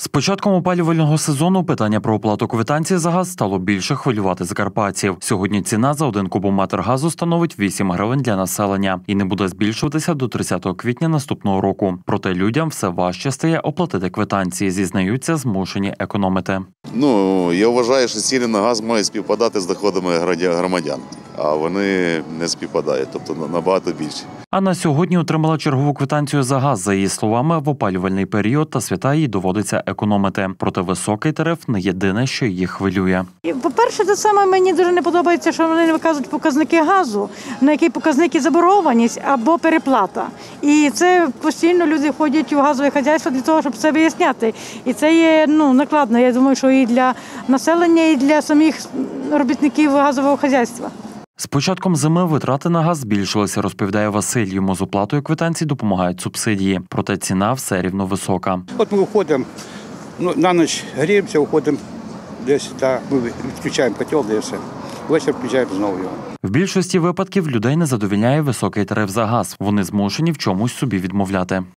З початком опалювального сезону питання про оплату квитанції за газ стало більше хвилювати закарпатців. Сьогодні ціна за 1 кубометр газу становить 8 гривень для населення і не буде збільшуватися до 30 квітня наступного року. Проте людям все важче стає оплатити квитанції, зізнаються, змушені економити. Я вважаю, що ціни на газ мають співпадати з доходами громадян, а вони не співпадають, тобто набагато більше. А на сьогодні отримала чергову квитанцію за газ. За її словами, в опалювальний період та свята їй доводиться економити. Проте високий тариф не єдине, що її хвилює. По-перше, те саме мені дуже не подобається, що вони не виказують показники газу, на які показники заборгованість або переплата. І це постійно люди ходять у газове хазяйство для того, щоб це виясняти. І це є накладно, я думаю, що і для населення, і для самих робітників газового хазяйства. З початком зими витрати на газ збільшилися, розповідає Василь. Йому з оплатою квитанцій допомагають субсидії. Проте ціна все рівно висока. От ми виходимо, на ніч гріємося, виходимо десь, ми відключаємо котел, де все. Ввечері включаємо знову його. В більшості випадків людей не задовольняє високий тариф за газ. Вони змушені в чомусь собі відмовляти.